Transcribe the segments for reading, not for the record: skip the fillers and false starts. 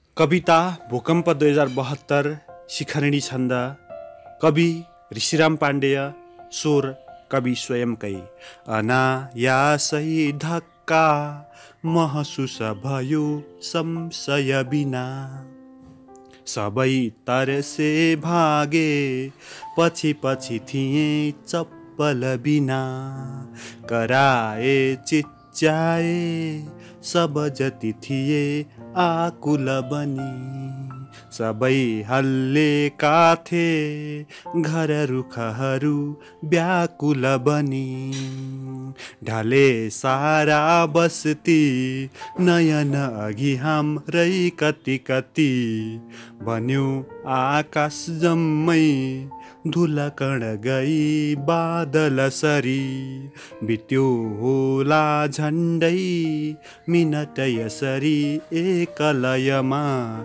कविता भूकम्प 2072 शिखरिणी छन्द कवि ऋषिराम पाण्डेय स्वर कवि स्वयंकै अनायासै धक्का महसुस भयो संशय बिना सबै तरसे भागे पछि पछि थिए चप्पल बिना कराए चिच्याए सब जति थिए आकुल बनी सबै हल्लेका थिए घर रुखहरू व्याकुल बनी ढले सारा बस्ती नयन अघि हाम्रै कति कति बन्यो आकाश जम्मै धुलकण गई बादल सरी बित्यो होला झन्डै मिनट यसरी एकलयमा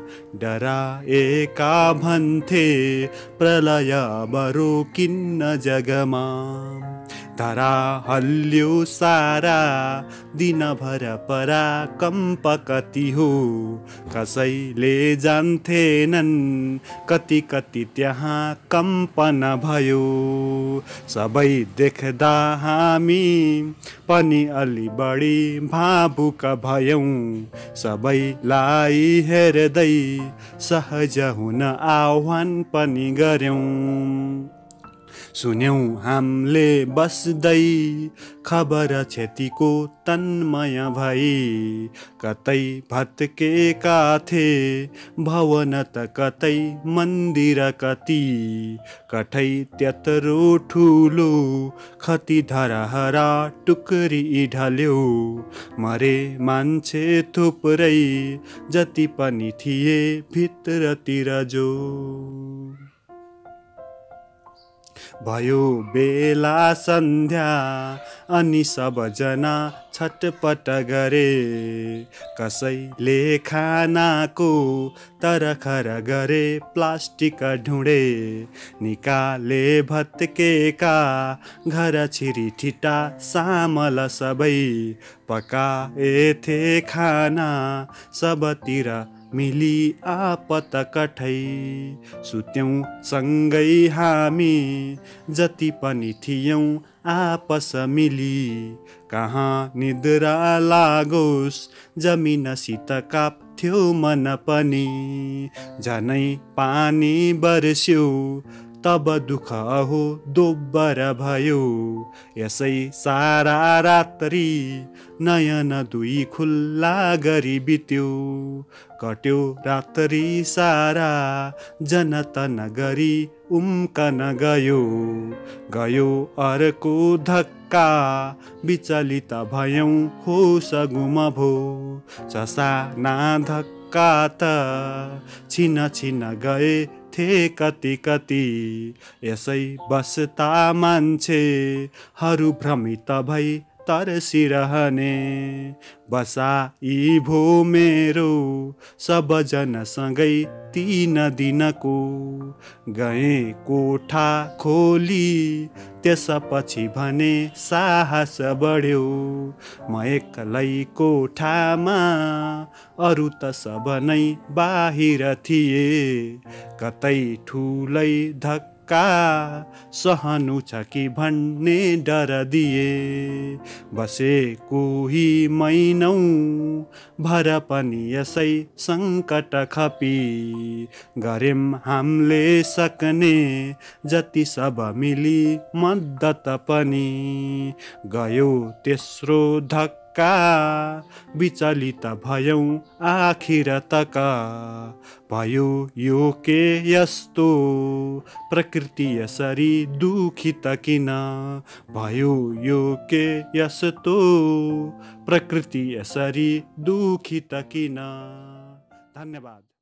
डराएका भन्थे प्रलय बरो किन्न जगमा धरा हल्यो सारा दिनभर पराकम्प कति हो कसैले जान्थेनन् कति कति त्यहाँ कम्पन भयो सबै देख्दा हामी पनि अलि बढी भावुक भयौं सबैलाई हेर्दै सहज हुन आह्वान पनि गर्यौं सुन्यौं हामीले बस्दै खबर क्षतिको तन्मय भई कतै भत्केका थिए भवन त कतै मन्दिर कति कठै त्यत्रो ठुलो खती धरहरा टुक्री ढल्यो मरे मान्छे थुप्रै जति पनि थिए भित्रतिर जो भयो बेला सन्ध्या अनि सबजना छटपट गरे कसैले खानाको तरखर गरे प्लास्टिक ढुँडे निकाले भत्केका घर छिरिठिटा सामल सबै पकाएथे खाना सबतिर मिली आपत कठै सुत्यौं सँगै हामी जति पनि थियौं आपस मिली कहाँ निद्रा लागोस् जमिनसित काप्थ्यो मन पनि झनै पानी बर्स्यो तब दुःख हो दोब्बर भयो यसै सारा रात्रि नयन दुई खुल्ला गरी बित्यो कट्यो रात्रि सारा जनतन गरी उम्कन गयो गयो अर्को धक्का विचलित भयौं होस गुम भो ससाना धक्का त छिन छिन गए थे कति कति यसै बस्ता मान्छेहरू भ्रमित भई तर्सिरहने बसाई भो मेरो सबजनसँगै 3 दिनको गए कोठा खोली त्यसपछि भने साहस बढ्यो म एक्लै कोठामा अरू त सब नै बाहिर थिए कतै ठुलै धक्का सहनु छ कि भन्ने डर दिए बसे कोही महिनौं भर पनि यसै सङ्कट खपी गरेम हामीले सक्ने जति सब मिली मद्दत पनि गयो तेस्रो धक्का विचलित भयौं आखिर तक भयो यो के यस्तो प्रकृति यसरी दुखित किन भयो यो के यस्तो प्रकृति यसरी दुखित किन धन्यवाद।